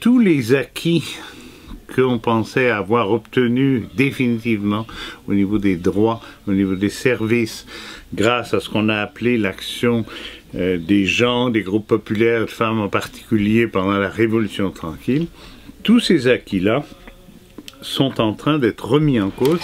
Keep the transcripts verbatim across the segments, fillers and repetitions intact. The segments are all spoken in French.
tous les acquis qu'on pensait avoir obtenus définitivement au niveau des droits, au niveau des services, grâce à ce qu'on a appelé l'action euh, des gens, des groupes populaires, de femmes en particulier pendant la Révolution tranquille, tous ces acquis-là sont en train d'être remis en cause.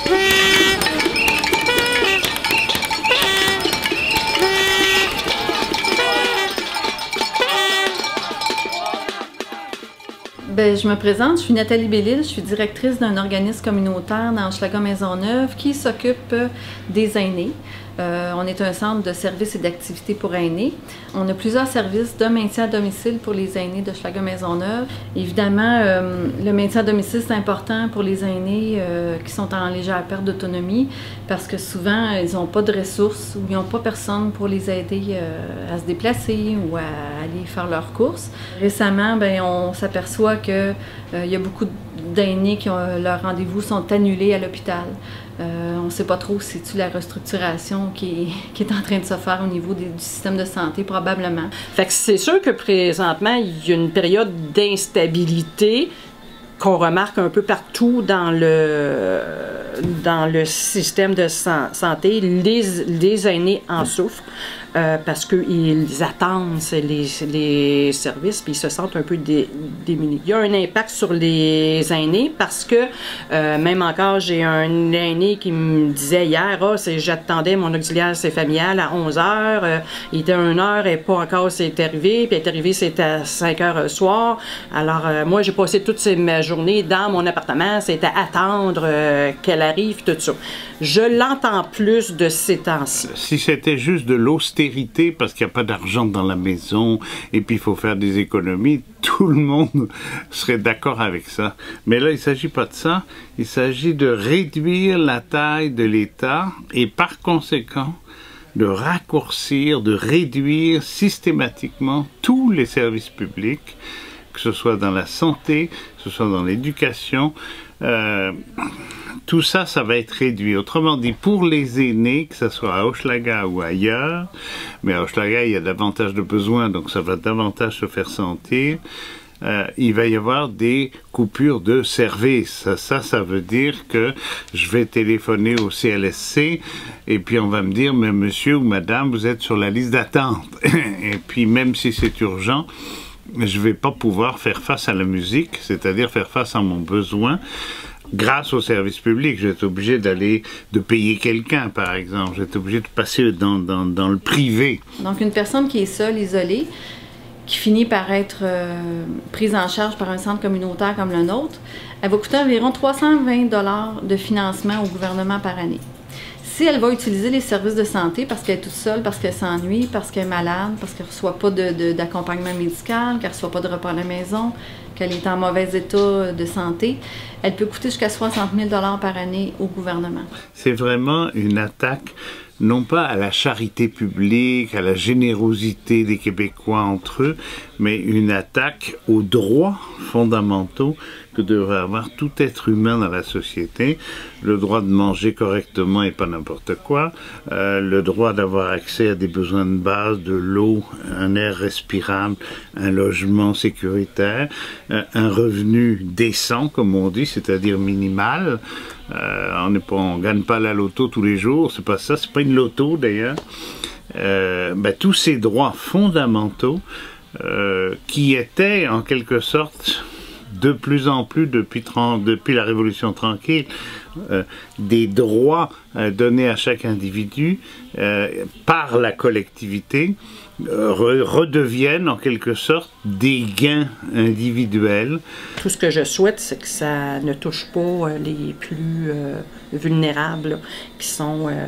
Bien, je me présente, je suis Nathalie Bellil, je suis directrice d'un organisme communautaire dans Hochelaga-Maisonneuve qui s'occupe des aînés. Euh, on est un centre de services et d'activités pour aînés. On a plusieurs services de maintien à domicile pour les aînés de Hochelaga-Maisonneuve. Évidemment, euh, le maintien à domicile, c'est important pour les aînés euh, qui sont en légère perte d'autonomie parce que souvent, ils n'ont pas de ressources ou ils n'ont pas personne pour les aider euh, à se déplacer ou à aller faire leurs courses. Récemment, bien, on s'aperçoit qu'il euh, y a beaucoup d'aînés qui ont leurs rendez-vous sont annulés à l'hôpital. Euh, on ne sait pas trop si c'est la restructuration qui est, qui est en train de se faire au niveau des, du système de santé, probablement. Fait que c'est sûr que présentement, il y a une période d'instabilité qu'on remarque un peu partout dans le, dans le système de santé. Les, les aînés en souffrent. Euh, parce qu'ils attendent les, les services puis ils se sentent un peu dé, démunis. Il y a un impact sur les aînés parce que euh, même encore, j'ai un aîné qui me disait hier, ah, j'attendais mon auxiliaire c'est familial à onze heures, euh, il était à une heure et pas encore c'est arrivé, puis elle est arrivé c'était à cinq heures le soir. Alors euh, moi j'ai passé toute ma journée dans mon appartement, c'était à attendre euh, qu'elle arrive, tout ça. Je l'entends plus de ces temps-ci. Si c'était juste de l'austérité, parce qu'il n'y a pas d'argent dans la maison, et puis il faut faire des économies, tout le monde serait d'accord avec ça. Mais là, il ne s'agit pas de ça. Il s'agit de réduire la taille de l'État, et par conséquent, de raccourcir, de réduire systématiquement tous les services publics, que ce soit dans la santé, que ce soit dans l'éducation, euh, tout ça, ça va être réduit. Autrement dit, pour les aînés, que ce soit à Hochelaga ou ailleurs, mais à Hochelaga, il y a davantage de besoins, donc ça va davantage se faire sentir, euh, il va y avoir des coupures de service. Ça, ça veut dire que je vais téléphoner au C L S C et puis on va me dire, mais monsieur ou madame, vous êtes sur la liste d'attente. Et puis même si c'est urgent, je ne vais pas pouvoir faire face à la musique, c'est-à-dire faire face à mon besoin. Grâce au service public, je vais être obligé d'aller, de payer quelqu'un, par exemple. Je vais être obligé de passer dans, dans, dans le privé. Donc, une personne qui est seule, isolée, qui finit par être euh, prise en charge par un centre communautaire comme le nôtre, elle va coûter environ trois cent vingt dollars de financement au gouvernement par année. Si elle va utiliser les services de santé parce qu'elle est toute seule, parce qu'elle s'ennuie, parce qu'elle est malade, parce qu'elle ne reçoit pas d'accompagnement médical, qu'elle ne reçoit pas de repas à la maison, qu'elle est en mauvais état de santé, elle peut coûter jusqu'à soixante mille dollars par année au gouvernement. C'est vraiment une attaque, non pas à la charité publique, à la générosité des Québécois entre eux, mais une attaque aux droits fondamentaux que devrait avoir tout être humain dans la société. Le droit de manger correctement et pas n'importe quoi, euh, le droit d'avoir accès à des besoins de base, de l'eau, un air respirable, un logement sécuritaire, euh, un revenu décent, comme on dit, c'est-à-dire minimal. Euh, on ne gagne pas la loto tous les jours, c'est pas ça, c'est pas une loto d'ailleurs. Euh, ben, tous ces droits fondamentaux euh, qui étaient en quelque sorte de plus en plus depuis, depuis la Révolution tranquille, euh, des droits euh, donnés à chaque individu euh, par la collectivité euh, re redeviennent en quelque sorte des gains individuels. Tout ce que je souhaite, c'est que ça ne touche pas les plus euh, vulnérables, là, qui sont euh,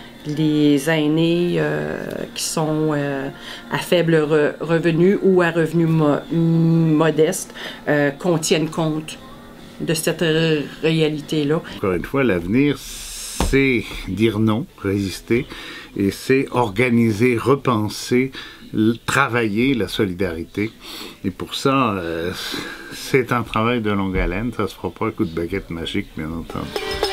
les aînés euh, qui sont euh, à faible re revenu ou à revenu mo modeste, euh, qu'on tienne compte de cette réalité-là. Encore une fois, l'avenir, c'est dire non, résister, et c'est organiser, repenser, travailler la solidarité. Et pour ça, euh, c'est un travail de longue haleine, ça se fera pas à coup de baguette magique, bien entendu.